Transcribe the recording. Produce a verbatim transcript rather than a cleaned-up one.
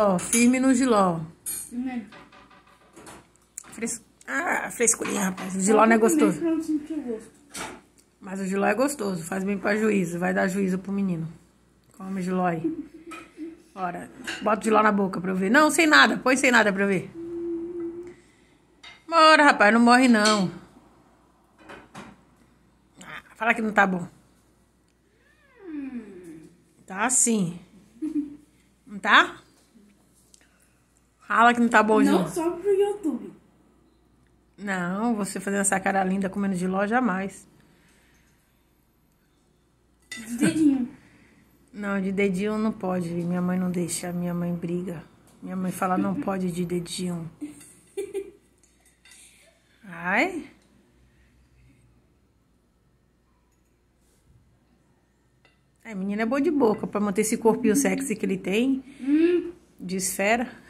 Ó, firme no jiló. Hum. Fres... Ah, frescurinha, rapaz. O jiló não é gostoso. Pra não sentir o gosto. Mas o jiló é gostoso, faz bem pra juízo. Vai dar juízo pro menino. Come o jiló aí. Ora, bota o jiló na boca pra eu ver. Não, sem nada. Põe sem nada pra eu ver. Bora, rapaz, não morre não. Ah, fala que não tá bom. Tá sim. Não tá? Fala que não tá bom, Não jiló. só pro YouTube. Não, você fazendo essa cara linda comendo jiló, jamais. De dedinho. Não, de dedinho não pode. Minha mãe não deixa, minha mãe briga. Minha mãe fala, não pode de dedinho. Ai. É, menina é boa de boca pra manter esse corpinho sexy que ele tem. Hum. De esfera.